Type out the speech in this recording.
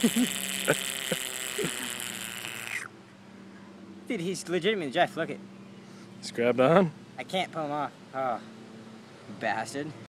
Dude, he's legitimately Jeff. Look it. It's grabbed on. I can't pull him off. Oh, bastard.